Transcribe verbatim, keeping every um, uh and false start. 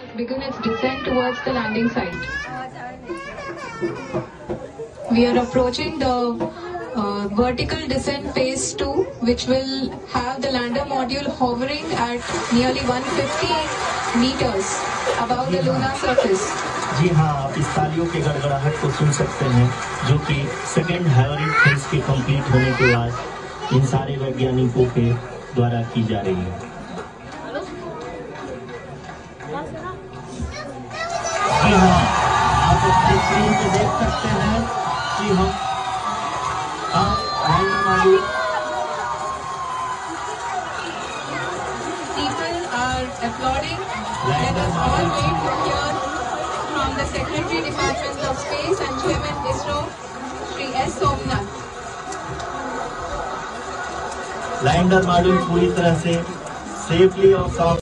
begin its descent towards the landing site. We are approaching the uh, vertical descent phase two, which will have the lander module hovering at nearly one hundred fifty meters above the lunar surface. जी हाँ, आप इस तालियों के गड़गड़ाहट को सुन सकते हैं, जो कि सेकेंड हैवरिंग फेज के कंप्लीट होने के बाद इन सारे वैज्ञानिकों के द्वारा की जा रही है। जी हाँ, आप अपने स्क्रीन पे देख सकते हैं कि हम People are applauding. Let us all wait to hear from the Secretary Department of Space and Chairman ISRO, Shri S. Somnath. Lander module पूरी तरह से सेफली और सॉफ्ट